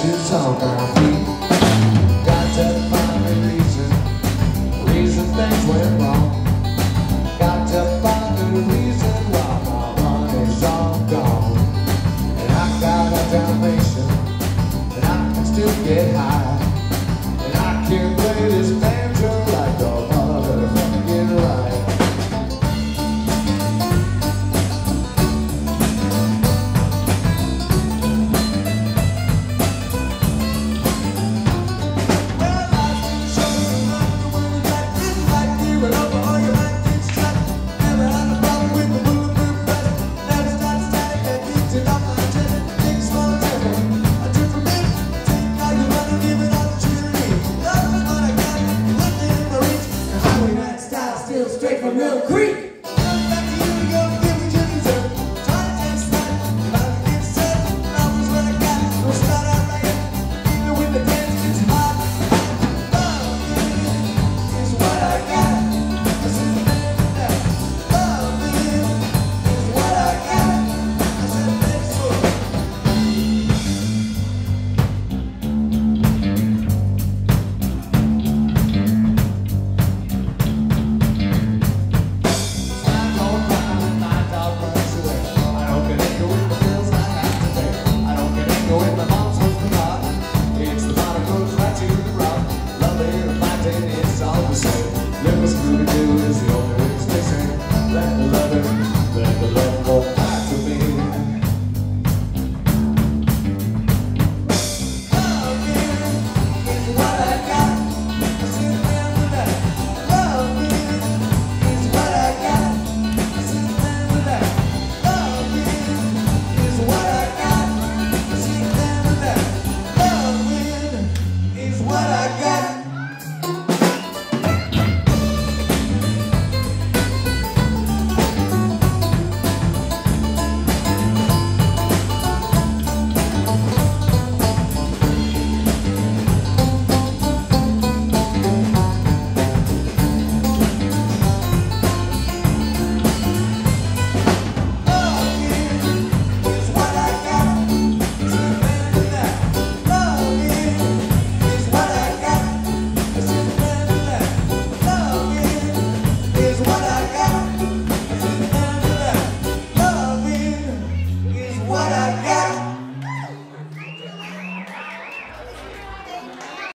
shoes on my feet. Got to find a reason things went wrong. Got to find a reason why my money's all gone. And I got a Dalmatian, and I can still get high.